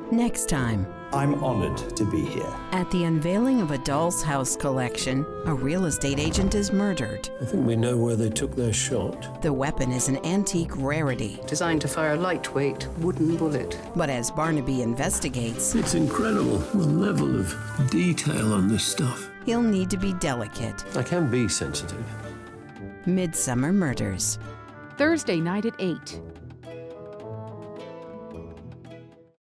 Next time. I'm honored to be here. At the unveiling of a doll's house collection, a real estate agent is murdered. I think we know where they took their shot. The weapon is an antique rarity. Designed to fire a lightweight wooden bullet. But as Barnaby investigates, It's incredible, the level of detail on this stuff. he'll need to be delicate. I can be sensitive. Midsomer Murders. Thursday night at 8.